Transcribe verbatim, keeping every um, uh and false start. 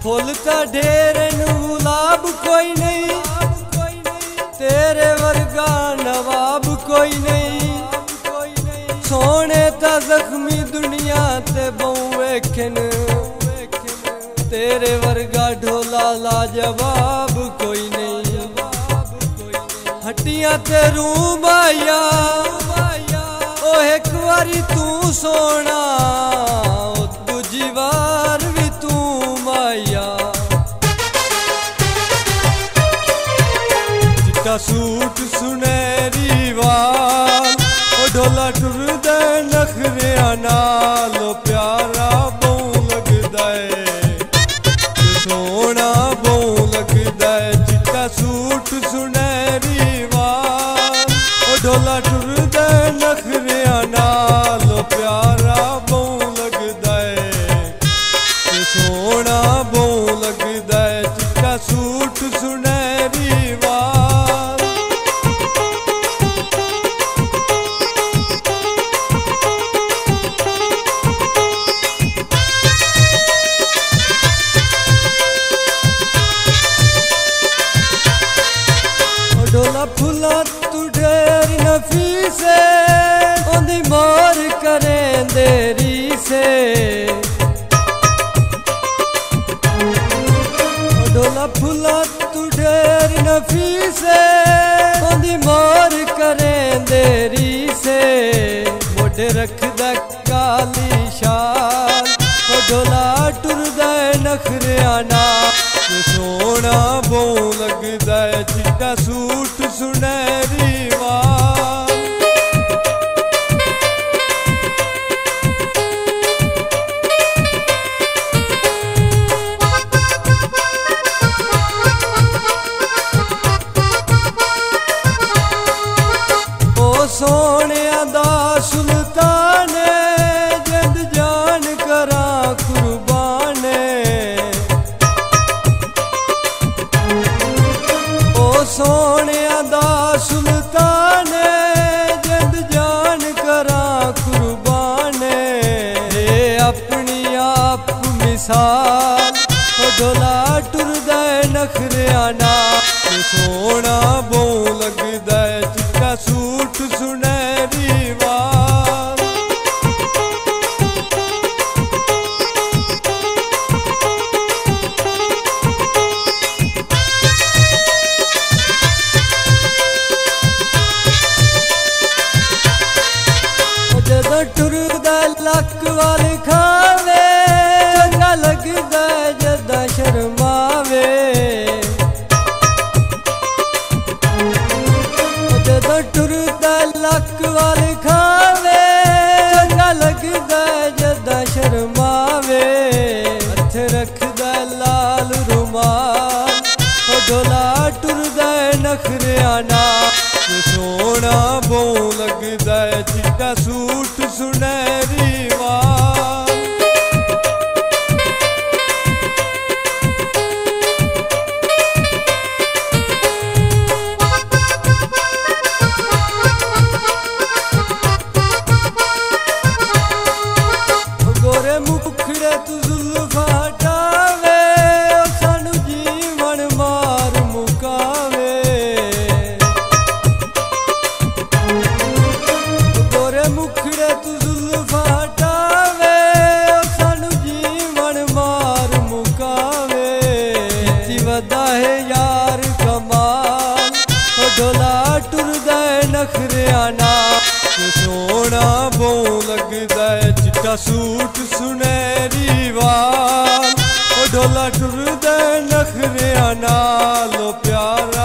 Full ता ढेर गुलाब कोई नहीं, तेरे वर्गा नवाब कोई नहीं। सोने ता जख्मी दुनिया ते बहु वेखन, तेरे वर्गा ढोला लाजवाब कोई नहीं। हट्टियां ते रूम आया ओ एक बारी तू सोना, दूजी बार भी तू माया। चिट्टा सूट सुनहरी वाल ओ ढोला टुरदा नखरिया नाल, प्यारा बहु लगदा है सोना बहु लगदा है। चिट्टा सूट सुनहरी वाल ओ ढोला टुरदा नखरिया नाल, प्यारा बहु लगदा है सोना बहु लगदा है। चिट्टा सूट सुनहरी वाल ढोला फुला तू ढेर नफीसे, ओंदी मोर करें देरी से। ढोला फुला तू ढेर नफीसे, ओंदी मोर करें देरी से। मोढे रखदा काली शाल ओ ढोला टुरदा नखरिया नाल, सोना बहु लगदा है। चिट्टा सूट सुनहरी वाल ओ सोनिया दा सुल्तान, जिंद जान करा कुर्बान। सोनिया दा सुल्तान, जिंद जान करा कुर्बान। अपनी आप मिसाल ओ ढोला टुरदा नखरिया नाल, सोना बहु लगदा है। चिट्टा सूट सुनहरी वाल जदों टुरदा लक वाल खावे, चंगा लगदा जदा शर्मावे। जदों टुरदा लक वाल खावे, चंगा लगदा जदा शर्मावे। हथ रखदा लाल रुमाल ओ ढोला टुरदा नखरिया नाल, सोना बहु लगदा है। चिट्टा सूट सुनहरी वाल गोरे मुखड़े तू जुल्फा हटावे, सानू जीवन मार मुकावे। मुखड़े तू जुल्फा हटावे, सानू जीवन मार मुकावे। वदा है यार कमाल ओ ढोला टुरदा नखरिया नाल, सोना बहु लगदा है। चिट्टा सूट सुनहरी वाल ओ ढोला टुरदा नखरिया नाल, प्यारा